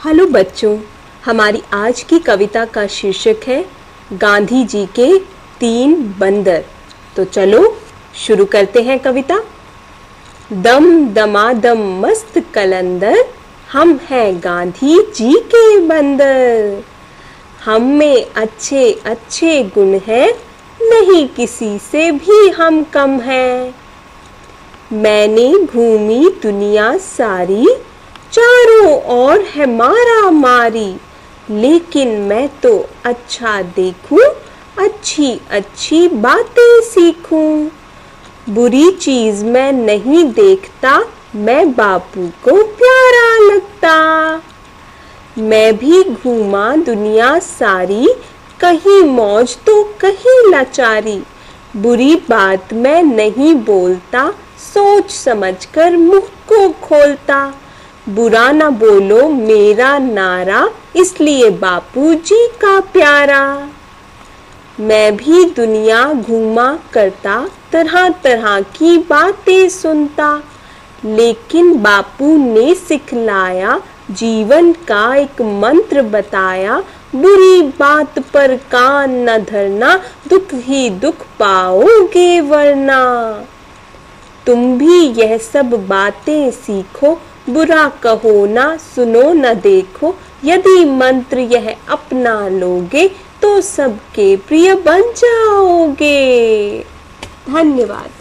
Hello बच्चों, हमारी आज की कविता का शीर्षक है गांधी जी के 3 बंदर। तो चलो शुरू करते हैं कविता। दम दमादम मस्त कलंदर, हम हैं गांधी जी के बंदर। हम में अच्छे अच्छे गुण हैं, नहीं किसी से भी हम कम हैं। मैंने घूमी दुनिया सारी, चारों ओर है मारा मारी, लेकिन मैं तो अच्छा देखूं, अच्छी अच्छी बातें सीखूं। बुरी चीज मैं नहीं देखता, मैं बापू को प्यारा लगता। मैं भी घूमा दुनिया सारी, कहीं मौज तो कहीं लाचारी। बुरी बात मैं नहीं बोलता, सोच समझकर मुंह को खोलता। बुरा न बोलो मेरा नारा, इसलिए बापूजी का प्यारा। मैं भी दुनिया घूमा करता, तरह तरह की बातें सुनता, लेकिन बापू ने सिखलाया, जीवन का एक मंत्र बताया। बुरी बात पर कान न धरना, दुख ही दुख पाओगे वरना। तुम भी यह सब बातें सीखो, बुरा कहो ना सुनो न देखो। यदि मंत्र यह अपना लोगे, तो सबके प्रिय बन जाओगे। धन्यवाद।